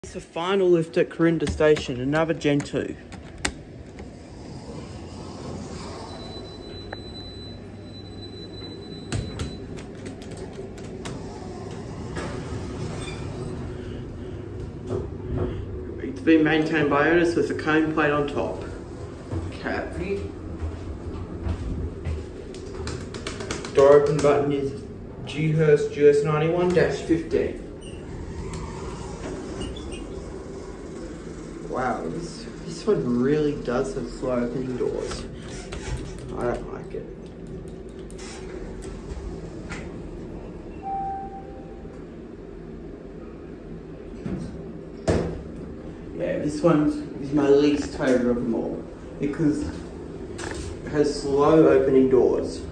It's the final lift at Corinda station, another Gen 2. It's been maintained by Otis with a cone plate on top. Cap. Door open button is Dewhurst US 91-15. Wow, this one really does have slow opening doors. I don't like it. Yeah, this one is my least favourite of them all because it has slow opening doors.